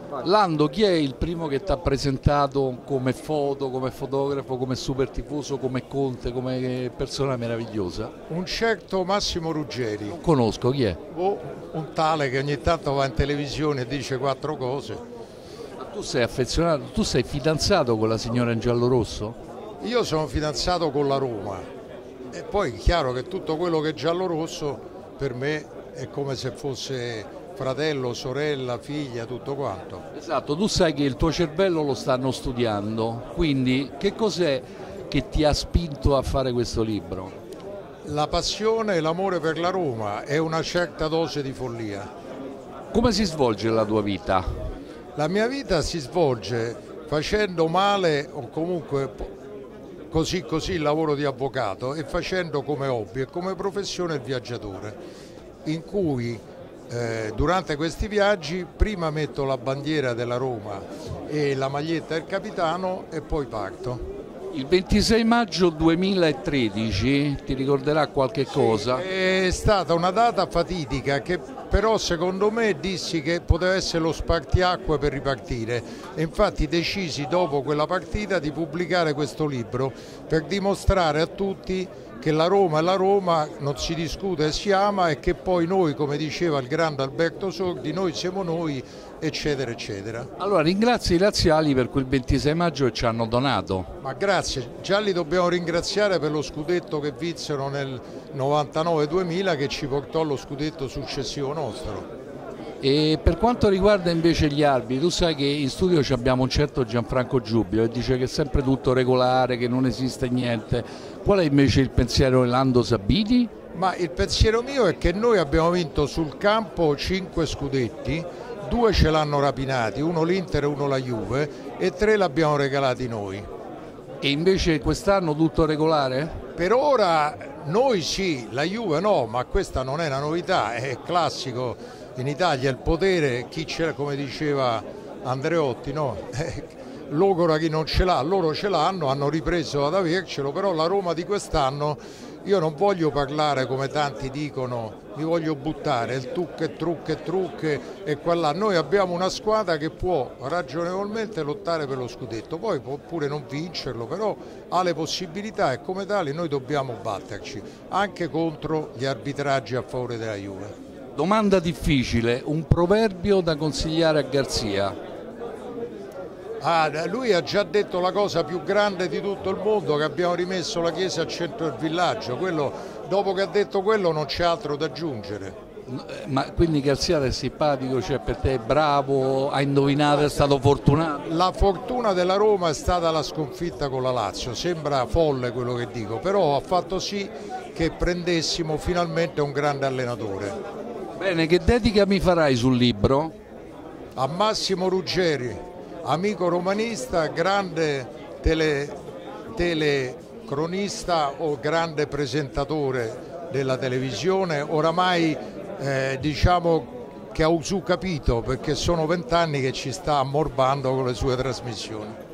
Lando, chi è il primo che ti ha presentato come foto, come fotografo, come super tifoso, come Conte, come persona meravigliosa? Un certo Massimo Ruggeri, Non conosco, chi è? o un tale che ogni tanto va in televisione e dice quattro cose. Ma tu sei affezionato, tu sei fidanzato con la signora in giallo-rosso? Io sono fidanzato con la Roma e poi è chiaro che tutto quello che è giallo-rosso per me è come se fosse fratello, sorella, figlia, tutto quanto. Esatto, tu sai che il tuo cervello lo stanno studiando, quindi che cos'è che ti ha spinto a fare questo libro? La passione e l'amore per la Roma è una certa dose di follia. Come si svolge la tua vita? La mia vita si svolge facendo male o comunque così il lavoro di avvocato e facendo come hobby e come professione il viaggiatore, in cui durante questi viaggi prima metto la bandiera della Roma e la maglietta del capitano e poi parto. Il 26 maggio 2013 ti ricorderà qualche cosa? È stata una data fatidica che però secondo me dissi che poteva essere lo spartiacque per ripartire e infatti decisi dopo quella partita di pubblicare questo libro per dimostrare a tutti che la Roma è la Roma, non si discute e si ama e che poi noi, come diceva il grande Alberto Sordi, noi siamo noi, eccetera eccetera. Allora ringrazio i laziali per quel 26 maggio che ci hanno donato. Ma grazie, già li dobbiamo ringraziare per lo scudetto che vinsero nel 99-2000 che ci portò allo scudetto successivo nostro. E per quanto riguarda invece gli arbitri, tu sai che in studio abbiamo un certo Gianfranco Giubilo che dice che è sempre tutto regolare, che non esiste niente. Qual è invece il pensiero di Lando Sabiti? Ma il pensiero mio è che noi abbiamo vinto sul campo 5 scudetti, 2 ce l'hanno rapinati, uno l'Inter e uno la Juve e 3 l'abbiamo regalati noi. E invece quest'anno tutto regolare? Per ora noi sì, la Juve no, ma questa non è una novità, è classico in Italia il potere, chi ce l'ha, come diceva Andreotti, no? Logora chi non ce l'ha, loro ce l'hanno, hanno ripreso ad avercelo, però la Roma di quest'anno io non voglio parlare come tanti dicono, mi voglio buttare, il trucche e qua là. Noi abbiamo una squadra che può ragionevolmente lottare per lo scudetto, poi può pure non vincerlo, però ha le possibilità e come tali noi dobbiamo batterci, anche contro gli arbitraggi a favore della Juve. Domanda difficile, un proverbio da consigliare a Garzia. Lui ha già detto la cosa più grande di tutto il mondo, che abbiamo rimesso la chiesa al centro del villaggio. Dopo che ha detto quello non c'è altro da aggiungere. Ma quindi Garzia è simpatico, cioè per te è bravo, ha indovinato, è stato fortunato? La fortuna della Roma è stata la sconfitta con la Lazio, sembra folle quello che dico, però ha fatto sì che prendessimo finalmente un grande allenatore. Bene, che dedica mi farai sul libro? A Massimo Ruggeri, amico romanista, grande telecronista o grande presentatore della televisione, oramai diciamo che ha usucapito perché sono 20 anni che ci sta ammorbando con le sue trasmissioni.